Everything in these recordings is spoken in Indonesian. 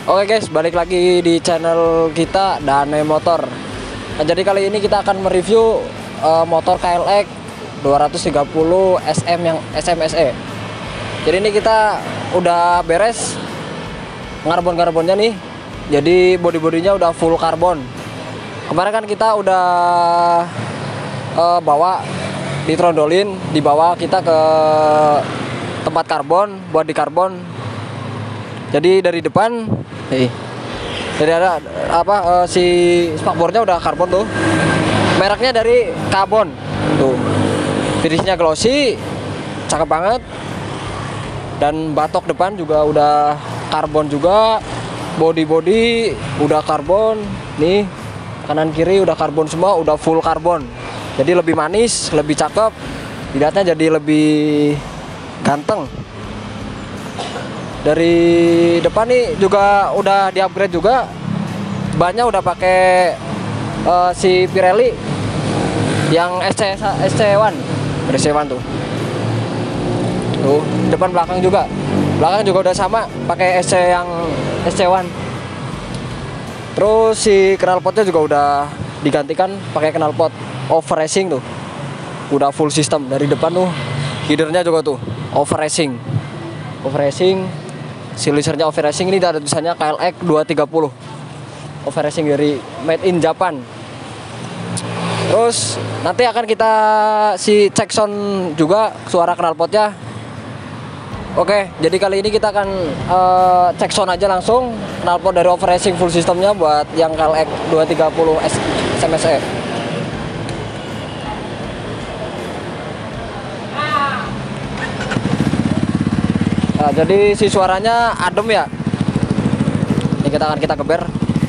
Oke guys, balik lagi di channel kita Dane Motor. Nah, jadi kali ini kita akan mereview motor KLX 230 SM yang SMSE. Jadi ini kita udah beres ngarbon-ngarbonnya nih. Jadi body-bodinya udah full karbon. Kemarin kan kita udah bawa ditrondolin, dibawa kita ke tempat karbon buat di karbon. Jadi dari depan jadi ada si spakbornya udah karbon tuh. Mereknya dari Carbon tuh. Finisnya glossy, cakep banget. Dan batok depan juga udah karbon juga. Body udah karbon. Nih, kanan kiri udah karbon semua, udah full karbon. Jadi lebih manis, lebih cakep. Dilihatnya jadi lebih ganteng. Dari depan nih juga udah di-upgrade juga. Bannya udah pakai si Pirelli yang SC1 tuh. Tuh, depan belakang juga. Belakang juga udah sama, pakai SC1. Terus si knalpotnya juga udah digantikan pakai knalpot over racing tuh. Udah full system dari depan tuh. Headernya juga tuh over racing. Silisernya over racing, ini ada tulisannya KLX 230 over racing dari made in Japan. Terus nanti akan kita cek sound juga suara knalpotnya. Oke, jadi kali ini kita akan cek sound aja langsung knalpot dari over racing full systemnya buat yang KLX 230 SMSE. Nah, jadi si suaranya adem ya. Ini kita geber.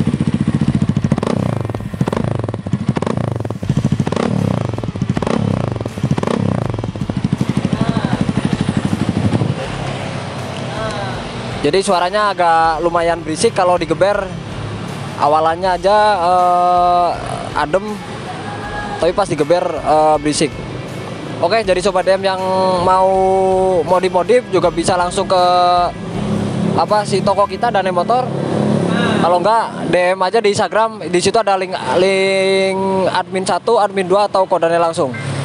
Jadi suaranya agak lumayan berisik kalau digeber. Awalannya aja adem, tapi pas digeber berisik. Oke, jadi sobat DM yang mau modif juga bisa langsung ke si toko kita Dane Motor. Kalau enggak DM aja di Instagram, di situ ada link admin 1, admin 2 atau kodenya langsung.